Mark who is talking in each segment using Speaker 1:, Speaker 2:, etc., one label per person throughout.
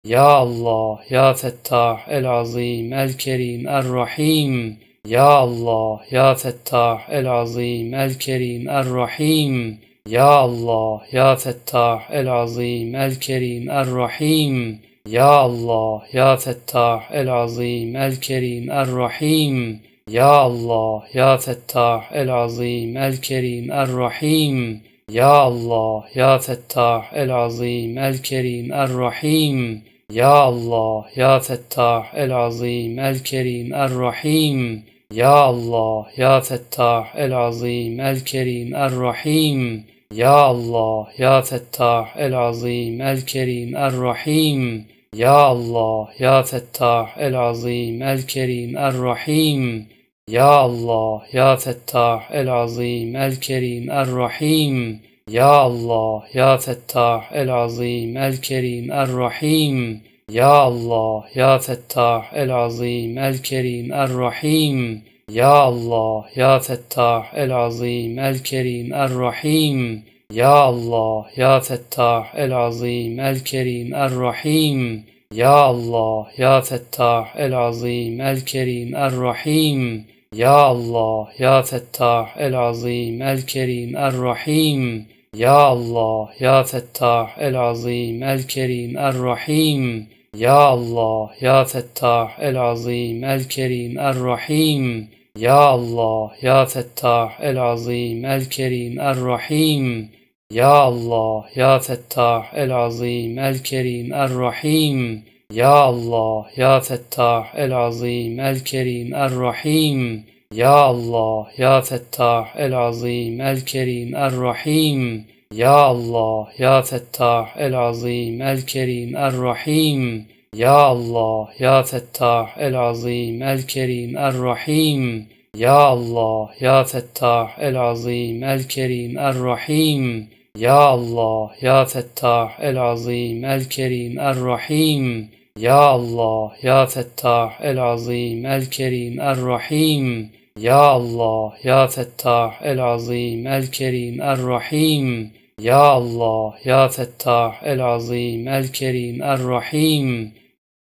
Speaker 1: Ya Allah, Ya Fettah, El-Azim, El-Kerim, Er-Rahim. Ya Allah, Ya Fettah, El-Azim, El-Kerim, Er-Rahim. Ya Allah, Ya Fettah, El-Azim, El-Kerim, Er-Rahim. Ya Allah, Ya Fettah, El-Azim, El-Kerim, Er-Rahim. Ya Allah, Ya Fettah, El-Azim, El-Kerim, Er-Rahim. Ya Allah, Ya Fettah, El-Azim, El-Kerim, Er-Rahim. Ya Allah, Ya Fettah, El-Azim, El-Kerim, Er-Rahim. Ya Allah, Ya Fettah, El-Azim, El-Kerim, Er-Rahim. Ya Allah, Ya Fettah, El-Azim, El-Kerim, Er-Rahim. Ya Allah, Ya Fettah, El-Azim, El-Kerim, Er-Rahim. Ya Allah, Ya Fettah, El-Azim, El-Kerim, Er-Rahim. Ya Allah, Ya Fettah, El-Azim, El-Kerim, Er-Rahim. Ya Allah, Ya Fettah, El-Azim, El-Kerim, Er-Rahim. Ya Allah, Ya Fettah, El-Azim, El-Kerim, Er-Rahim. Ya Allah, Ya Fettah, El-Azim, El-Kerim, Er-Rahim. Ya Allah, Ya Fettah, El-Azim, El-Kerim, Er-Rahim. Ya Allah, Ya Fettah, El-Azim, El-Kerim, Er-Rahim. Ya Allah, Ya Fettah, El-Azim, El-Kerim, Er-Rahim. Ya Allah, Ya Fettah, El-Azim, El-Kerim, Er-Rahim. Ya Allah, Ya Fettah, El-Azim, El-Kerim, Er-Rahim. Ya Allah, Ya Fettah, El-Azim, El-Kerim, Er-Rahim. Ya Allah, Ya Fettah, El-Azim, El-Kerim, Er-Rahim. Ya Allah, Ya Fettah, El-Azim, El-Kerim, Er-Rahim. Ya Allah, Ya Fettah, El-Azim, El-Kerim, Er-Rahim. Ya Allah, Ya Fettah, El-Azim, El-Kerim, Er-Rahim. Ya Allah, Ya Fettah, El-Azim, El-Kerim, Er-Rahim. Ya Allah, Ya Fettah, El-Azim, El-Kerim, Er-Rahim. Ya Allah, Ya Fettah, El-Azim, El-Kerim, Er-Rahim. Ya Allah, Ya Fettah, El-Azim, El-Kerim, Er-Rahim. Ya Allah, Ya Fettah, El-Azim, El-Kerim, Er-Rahim.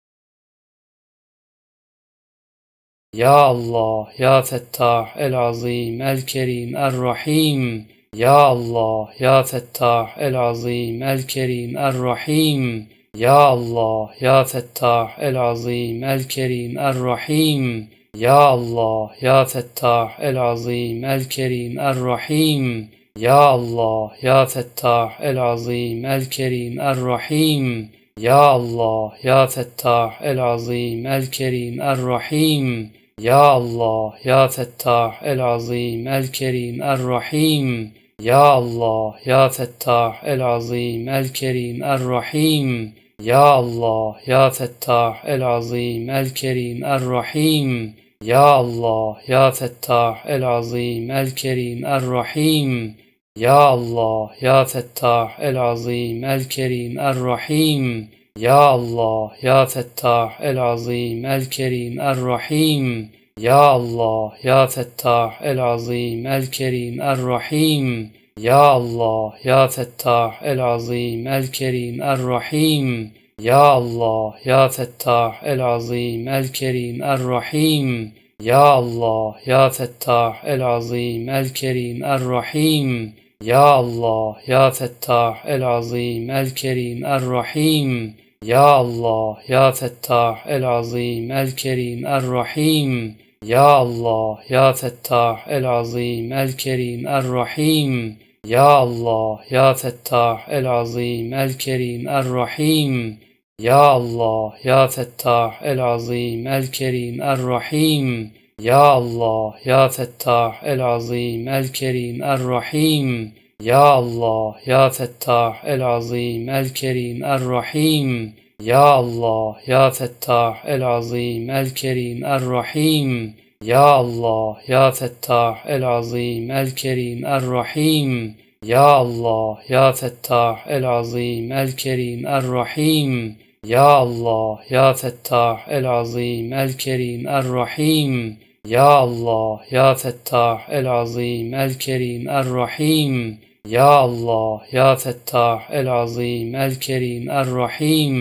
Speaker 1: Ya Allah, Ya Fettah, El-Azim, El-Kerim, Er-Rahim. Ya Allah, Ya Fettah, El-Azim, El-Kerim, Er-Rahim. Ya Allah, Ya Fettah, El-Azim, El-Kerim, Er-Rahim. Ya Allah, Ya Fettah, El-Azim, El-Kerim, Er-Rahim. Ya Allah, Ya Fettah, El-Azim, El-Kerim, Er-Rahim. Ya Allah, Ya Fettah, El-Azim, El-Kerim, Er-Rahim. Ya Allah, Ya Fettah, El-Azim, El-Kerim, Er-Rahim. Ya Allah, Ya Fettah, El-Azim, El-Kerim, Er-Rahim. Ya Allah, Ya Fettah, El-Azim, El-Kerim, Er-Rahim. Ya Allah, Ya Fettah, El-Azim, El-Kerim, Er-Rahim. Ya Allah, Ya Fettah, El-Azim, El-Kerim, Er-Rahim. Ya Allah, Ya Fettah, El-Azim, El-Kerim, Er-Rahim. Ya Allah, Ya Fettah, El-Azim, El-Kerim, Er-Rahim. Ya Allah, Ya Fettah, El-Azim, El-Kerim, Er-Rahim. Ya Allah, Ya Fettah, El-Azim, El-Kerim, Er-Rahim. Ya Allah, Ya Fettah, El-Azim, El-Kerim, Er-Rahim. Ya Allah, Ya Fettah, El-Azim, El-Kerim, Er-Rahim. Ya Allah, Ya Fettah, El-Azim, El-Kerim, Er-Rahim. Ya Allah, Ya Fettah, El-Azim, El-Kerim, Er-Rahim. Ya Allah, Ya Fettah, El-Azim, El-Kerim, Er-Rahim. Ya Allah, Ya Fettah, El-Azim, El-Kerim, Er-Rahim. Ya Allah, Ya Fettah, El-Azim, El-Kerim, Er-Rahim. Ya Allah, Ya Fettah, El-Azim, El-Kerim, Er-Rahim. Ya Allah, Ya Fettah, El-Azim, El-Kerim, Er-Rahim. Ya Allah, Ya Fettah, El-Azim, El-Kerim, Er-Rahim. Ya Allah, Ya Fettah, El-Azim, El-Kerim, Er-Rahim. Ya Allah, Ya Fettah, El-Azim, El-Kerim, Er-Rahim. Ya Allah, Ya Fettah, El-Azim, El-Kerim, Er-Rahim. Ya Allah, Ya Fettah, El-Azim, El-Kerim, Er-Rahim.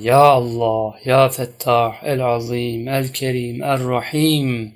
Speaker 1: Ya Allah, Ya Fettah, El-Azim, El-Kerim, Er-Rahim.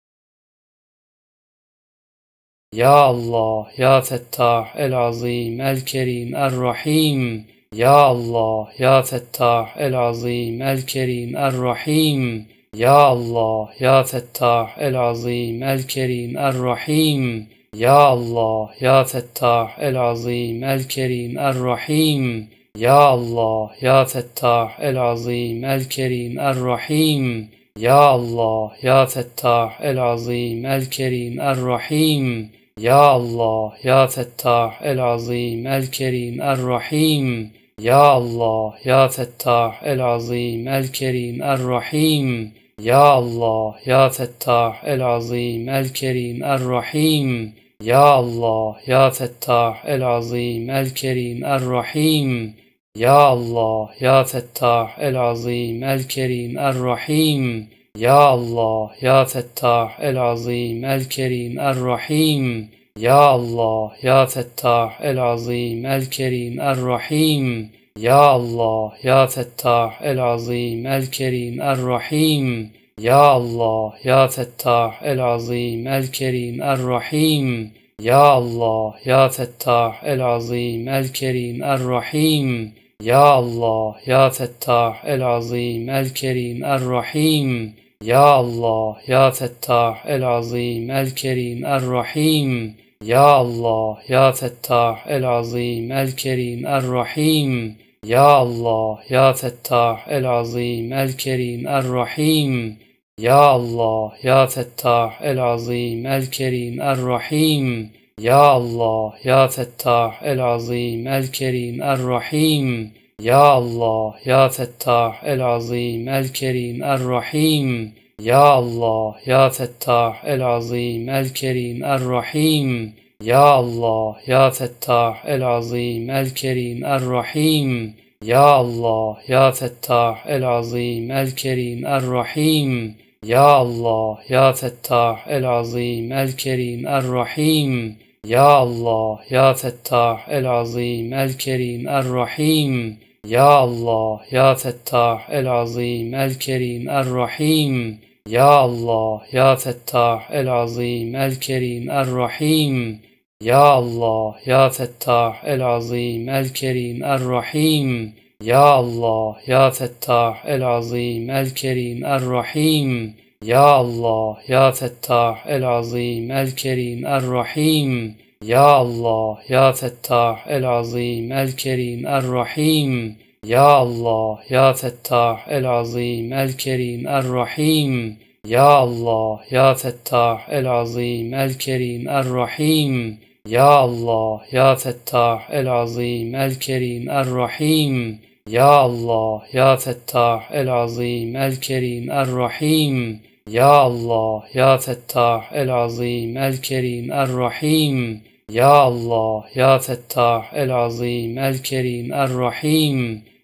Speaker 1: Ya Allah, Ya Fettah, El-Azim, El-Kerim, Er-Rahim. Ya Allah, Ya Fettah, El-Azim, El-Kerim, Er-Rahim. Ya Allah, Ya Fettah, El-Azim, El-Kerim, Er-Rahim. Ya Allah, Ya Fettah, El-Azim, El-Kerim, Er-Rahim. Ya Allah, Ya Fettah, El-Azim, El-Kerim, Er-Rahim. Ya Allah, Ya Fettah, El-Azim, El-Kerim, Er-Rahim. Ya Allah, Ya Fettah, El-Azim, El-Kerim, Er-Rahim. Ya Allah, Ya Fettah, El-Azim, El-Kerim, Er-Rahim. Ya Allah, Ya Fettah, El-Azim, El-Kerim, Er-Rahim. Ya Allah, Ya Fettah, El-Azim, El-Kerim, Er-Rahim. Ya Allah, Ya Fettah, El-Azim, El-Kerim, Er-Rahim. Ya Allah, Ya Fettah, El-Azim, El-Kerim, Er-Rahim. Ya Allah, Ya Fettah, El-Azim, El-Kerim, Er-Rahim. Ya Allah, Ya Fettah, El-Azim, El-Kerim, Er-Rahim. Ya Allah, Ya Fettah, El-Azim, El-Kerim, Er-Rahim. Ya Allah, Ya Fettah, El-Azim, El-Kerim, Er-Rahim. Ya Allah, Ya Fettah, El-Azim, El-Kerim, Er-Rahim. Ya Allah, Ya Fettah, El-Azim, El-Kerim, Er-Rahim. Ya Allah, Ya Fettah, El-Azim, El-Kerim, Er-Rahim. Ya Allah, Ya Fettah, El-Azim, El-Kerim, Er-Rahim. Ya Allah, Ya Fettah, El-Azim, El-Kerim, Er-Rahim. Ya Allah, Ya Fettah, El-Azim, El-Kerim, Er-Rahim. Ya Allah, Ya Fettah, El-Azim, El-Kerim, Er-Rahim. Ya Allah, Ya Fettah, El-Azim, El-Kerim, Er-Rahim. Ya Allah, Ya Fettah, El-Azim, El-Kerim, Er-Rahim. Ya Allah, Ya Fettah, El-Azim, El-Kerim, Er-Rahim. Ya Allah, Ya Fettah, El-Azim, El-Kerim, Er-Rahim. Ya Allah, Ya Fettah, El-Azim, El-Kerim, Er-Rahim. Ya Allah, Ya Fettah, El-Azim, El-Kerim, Er-Rahim. Ya Allah, Ya Fettah, El-Azim, El-Kerim, Er-Rahim. Ya Allah, Ya Fettah, El-Azim, El-Kerim, Er-Rahim. Ya Allah, Ya Fettah, El-Azim, El-Kerim, Er-Rahim. Ya Allah, Ya Fettah, El-Azim, El-Kerim, Er-Rahim. Ya Allah, Ya Fettah, El-Azim, El-Kerim, Er-Rahim. Ya Allah, Ya Fettah, El-Azim, El-Kerim, Er-Rahim. Ya Allah, Ya Fettah, El-Azim, El-Kerim, Er-Rahim. Ya Allah, Ya Fettah, El-Azim, El-Kerim, Er-Rahim. Ya Allah, Ya Fettah, El-Azim, El-Kerim, Er-Rahim. Ya Allah, Ya Fettah, El-Azim, El-Kerim, Er-Rahim. Ya Allah, Ya Fettah, El-Azim, El-Kerim, Er-Rahim.